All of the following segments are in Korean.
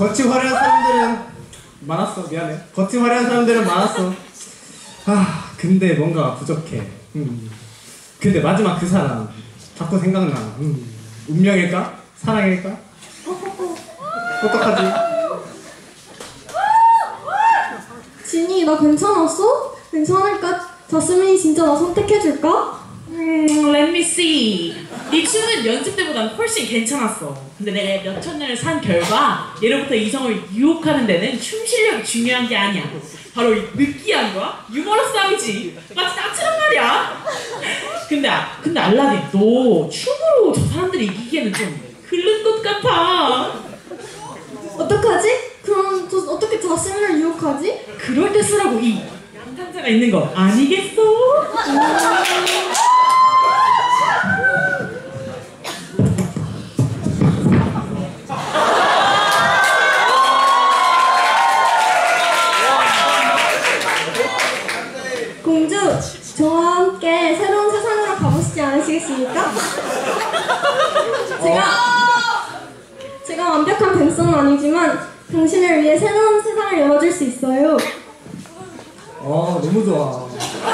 겉이 화려한 사람들은 많았어. 미안해. 겉이 화려한 사람들은 많았어. 아 근데 뭔가 부족해. 근데 마지막 그 사람 자꾸 생각나. 운명일까? 사랑일까? 어떡하지? 진이 나 괜찮았어? 괜찮을까? 자스민이 진짜 나 선택해줄까? Let me see. 네 춤은 연습 때보단 훨씬 괜찮았어. 근데 내가 몇천 년을 산 결과 예로부터 이성을 유혹하는 데는 춤 실력이 중요한 게 아니야. 바로 이 느끼함과 유머러스함이지. 마치 나처럼 말이야. 근데 알라딘, 너 춤으로 저 사람들이 이기기에는 좀 글른 것 같아. 어떡하지? 그럼 어떻게 자스민을 유혹하지? 그럴 때 쓰라고 이 양탄자가 있는 거 아니겠어? 공주, 저와 함께 새로운 세상으로 가보시지 않으시겠습니까? 제가 완벽한 뱀성은 아니지만 당신을 위해 새로운 세상을 열어줄 수 있어요. 너무 좋아.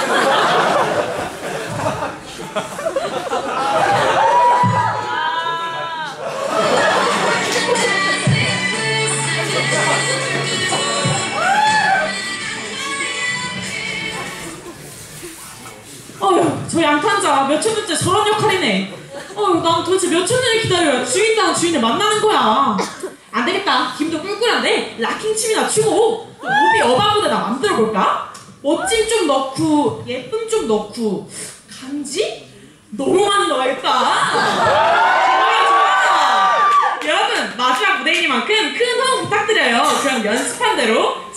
어휴, 저 양탄자 몇천 년째 저런 역할이네. 난 도대체 몇천 년을 기다려야 주인이랑 주인을 만나는 거야. 안 되겠다. 기분도 꿀꿀한데 락킹 춤이나 추고 오비 어바무대나 만들어볼까? 멋짐 좀 넣고 예쁨 좀 넣고 간지? 너무 많이 넣어야겠다. 좋아. 여러분 마지막 무대이니만큼 큰 호응 부탁드려요. 그럼 연습한 대로